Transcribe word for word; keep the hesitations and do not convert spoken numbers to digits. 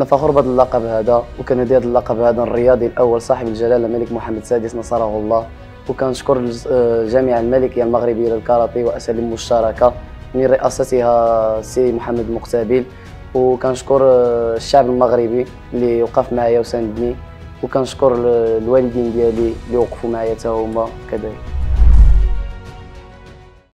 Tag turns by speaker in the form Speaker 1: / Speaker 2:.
Speaker 1: انا فخور بهذا اللقب هذا، وكندي هذا اللقب هذا الرياضي الاول صاحب الجلاله الملك محمد السادس نصره الله. وكنشكر الجامعه الملكيه المغربيه للكاراتيه واساليب مشتركه من رئاستها السي محمد مقتبل. وكنشكر الشعب المغربي اللي وقف معايا وساندني، وكنشكر الوالدين ديالي اللي وقفوا معايا حتى هما كذلك.